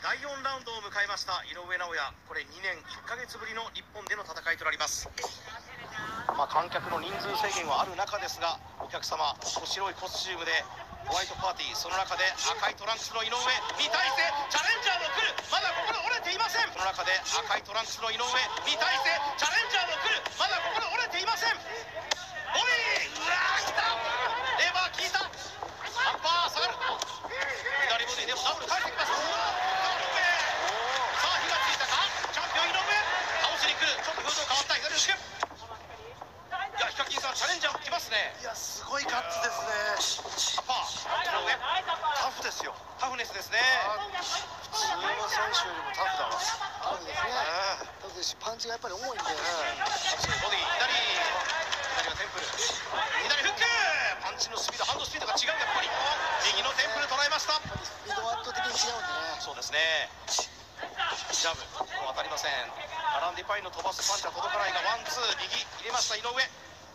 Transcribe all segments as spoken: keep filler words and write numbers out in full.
だいよんラウンドを迎えました井上尚弥。これにねんいっかげつぶりの日本での戦いとなります。まあ、観客の人数制限はある中ですが、お客様白いコスチュームでホワイトパーティー、その中で赤いトランクスの井上に対してチャレンジャーも来る。まだ心折れていません。その中で赤いトランクスの井上に対してチャレンジャーも来る。まだ心折れていません。ボディー、うわー、来た。レバー効いた。アッパー下がる。左ボディでもダブル返してきます。井上、さあ火がついたか。チャンピオン井上倒しに来る。ちょっと表情変わった。左の手。いや、ヒカキンさん、チャレンジャーも来ますね。 いや、すごいガッツですね。 アッパー、井上タフですよ。 タフネスですね。 普通の選手よりもタフだわ。 タフですね。タフですし、パンチがやっぱり重いんで。 ボディ、左、左はテンプル、左フック。パンチのスピード、ハンドスピードが違う。やっぱり右のテンプル捉えました。 スピードは圧倒的に違うんでね。 そうですね。ジャブ、ここ当たりません。アランディパインの飛ばすパンチは届かないが、ワンツー、右入れました井上。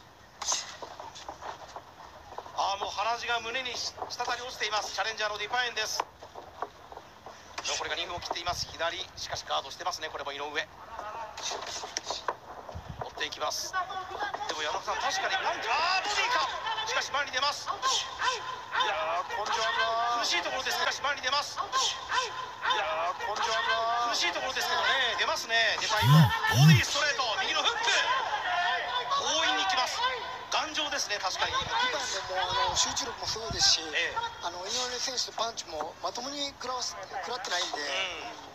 ああ、もう鼻血が胸に滴り落ちています。チャレンジャーのディパインです。残りがにふんを切っています。左、しかしガードしてますね。これも井上追っていきます。でも矢野さん、確かにパンチ、ああボディーか。しかし前に出ます。 いやー、根性あるな。 苦しいところです。しかし前に出ます。 いやー、根性あるな。 苦しいところですけどね、出ますね。デパイもボディストレート、右のフック、強引にきます。頑丈ですね。確かにリバウンドもあの集中力もすごいですし、 ええ、 あの井上選手のパンチもまともに食らわす食らってないんで、 うん、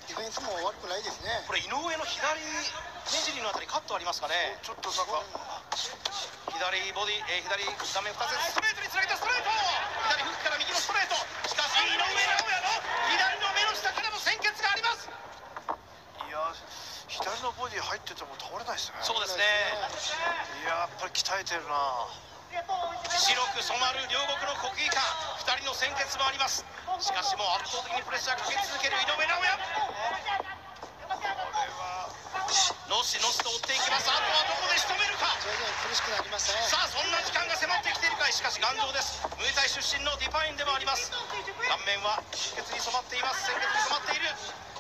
ディフェンスも悪くないですね。 これ井上の左目尻のあたりカットありますかね。 ちょっとなんか左ボディ、えー、左画面ふたつストレートにつなげたストレート、左フックから右のストレート。しかし井上尚弥の左の目の下からも鮮血があります。 いやー、左のボディ入ってても倒れないですね。 そうですね。 いやー、やっぱり鍛えてるな。 白く染まる両国の国技館、ふたりの鮮血もあります。しかしもう圧倒的にプレッシャーかけ続ける井上尚弥。のしのしと追っていきます。あとはどこで仕留めるか。 徐々に苦しくなりましたね。 さあ、そんな時間が迫ってきているかい。しかし頑丈です。ムエタイ出身のディパインでもあります。顔面は出血に染まっています。鮮血に染まっている。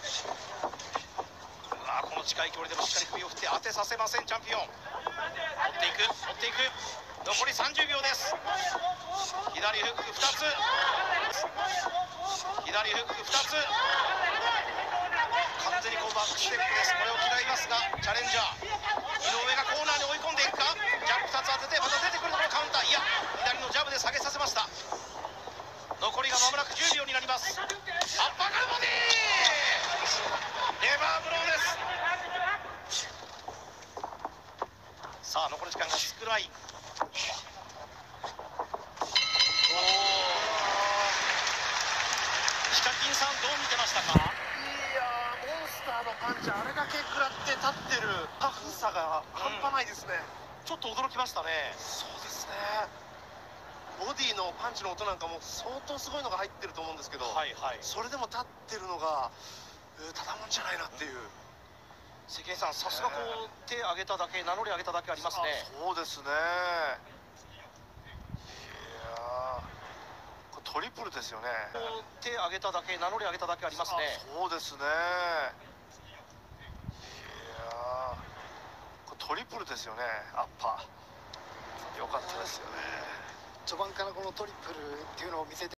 うわ、この近い距離でもしっかり首を振って当てさせません。チャンピオン追っていく、追っていく。残りさんじゅうびょうです。左フックふたつ、左フックふたつ。完全にこうバックステップです。これを嫌いますが、チャレンジャー井上がコーナーに追い込んでいくか。ジャンプふたつ当ててまた出てくるところカウンター。いや、左のジャブで下げさせました。残りがまもなくじゅうびょうになります。アッパーからボディー、レバーブローです。さあ、残り時間が少ない。おお、ヒカキンさん、どう見てましたか。 いやー、モンスターのパンチあれだけ食らって立ってるタフさが半端ないですね。 ちょっと驚きましたね。 そうですね。ボディのパンチの音なんかも相当すごいのが入ってると思うんですけど、 はいはい。 それでも立ってるのが、えー、ただもんじゃないなっていう。 関根さん、さすがこう手上げただけ、名乗り上げただけありますね。 そうですね。いやー、これトリプルですよね。 こう手上げただけ、名乗り上げただけありますね。 そうですね。いやー、これトリプルですよね。アッパー。良かったですよね。 序盤からこのトリプルっていうのを見せて